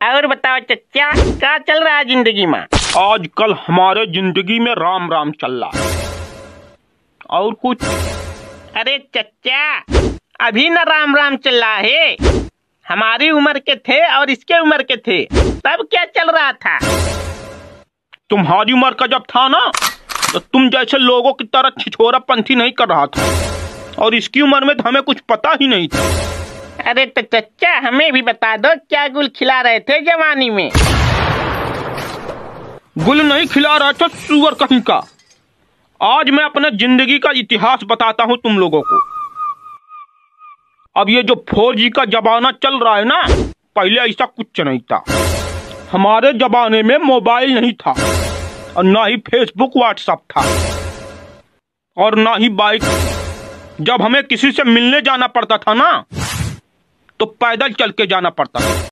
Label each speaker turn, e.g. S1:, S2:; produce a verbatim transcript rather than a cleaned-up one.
S1: और बताओ चचा, क्या चल रहा है जिंदगी में?
S2: आजकल हमारे जिंदगी में राम राम चल रहा है। और कुछ?
S1: अरे चचा, अभी न राम राम चल रहा है। हमारी उम्र के थे और इसके उम्र के थे, तब क्या चल रहा था?
S2: तुम्हारी उम्र का जब था ना, तो तुम जैसे लोगों की तरह छिछोरा पंथी नहीं कर रहा था, और इसकी उम्र में तो हमें कुछ पता ही नहीं था।
S1: अरे तो चचा, हमें भी बता दो, क्या गुल खिला रहे थे जवानी में?
S2: गुल नहीं खिला रहा था, सुअर कहीं का। आज मैं अपने जिंदगी का इतिहास बताता हूँ तुम लोगों को। अब ये जो फोर जी का जमाना चल रहा है ना, पहले ऐसा कुछ नहीं था। हमारे जमाने में मोबाइल नहीं था, और ना ही फेसबुक व्हाट्सएप था, और ना ही बाइक। जब हमें किसी से मिलने जाना पड़ता था ना, तो पैदल चल के जाना पड़ता था।